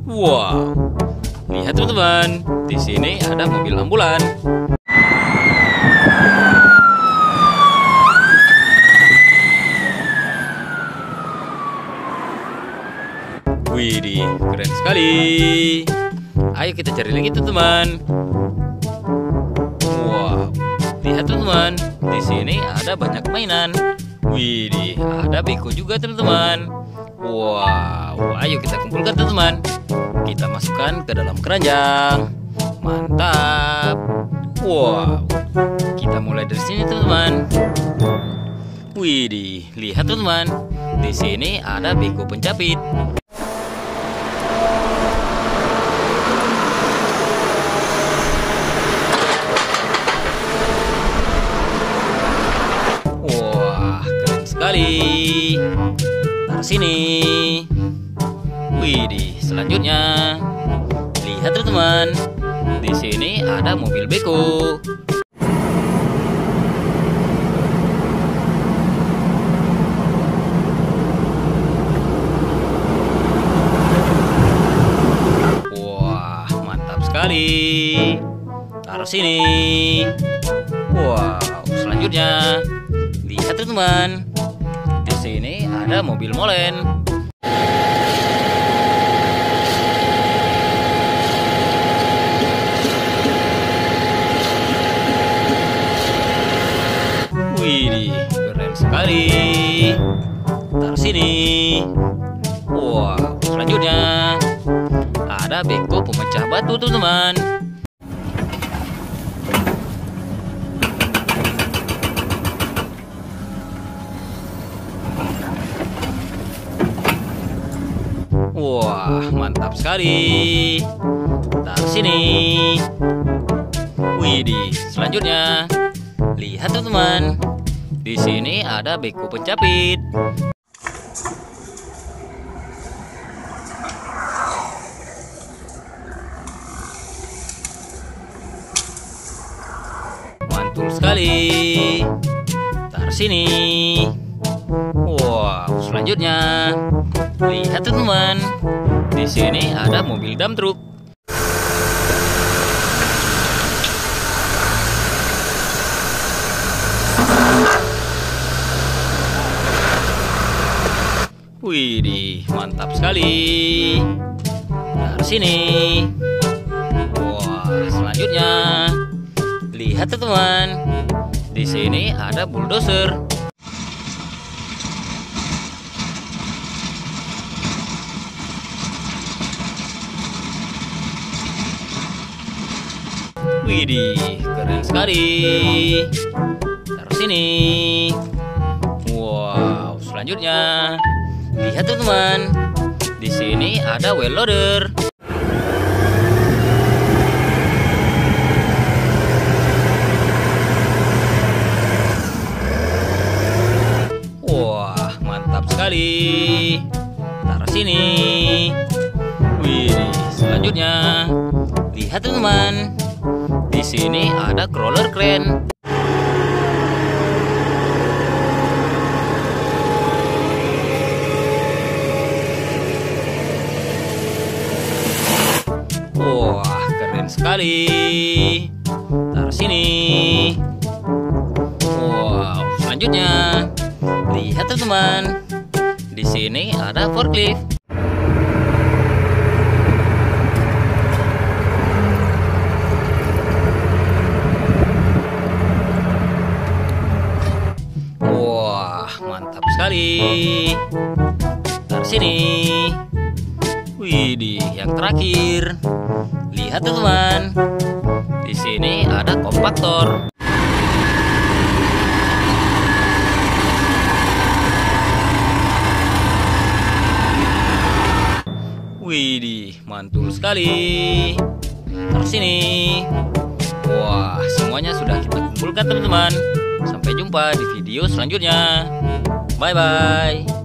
Wow, lihat teman-teman, di sini ada mobil ambulan. Widih, keren sekali. Ayo kita cari lagi teman-teman. Wow, lihat teman-teman, di sini ada banyak mainan. Widih, ada beko juga teman-teman. Wow, ayo kita kumpulkan teman-teman. Kita masukkan ke dalam keranjang. Mantap. Wow, kita mulai dari sini teman-teman. Widih, lihat teman-teman, di sini ada beko pencapit. Wah, keren sekali. Taruh sini. Widih, selanjutnya lihat teman-teman, di sini ada mobil beko. Wah, mantap sekali. Taruh sini. Wow, selanjutnya lihat teman-teman, di sini ada mobil molen. Widih, keren sekali. Taruh sini. Wow, selanjutnya ada beko pemecah batu teman-teman. Wah, mantap sekali. Taruh sini. Widih, selanjutnya lihat teman-teman, di sini ada beko pencapit. Mantul sekali. Taruh sini. Wow, selanjutnya lihat teman-teman, di sini ada mobil dump truck. Widih, mantap sekali. Taruh sini. Wah, selanjutnya lihat teman-teman, di sini ada bulldozer. Widih, keren sekali. Taruh sini. Wow, selanjutnya lihat teman-teman, di sini ada wheel loader. Wah, mantap sekali. Taruh sini. Wih, selanjutnya lihat teman-teman, di sini ada crawler crane. Wah, keren sekali. Taruh sini. Wow, selanjutnya lihat teman-teman, di sini ada forklift. Wah, mantap sekali. Taruh sini. Widih, yang terakhir lihat teman-teman, di sini ada kompaktor. Widih, mantul sekali. Taruh sini. Wah, semuanya sudah kita kumpulkan teman-teman. Sampai jumpa di video selanjutnya. Bye-bye.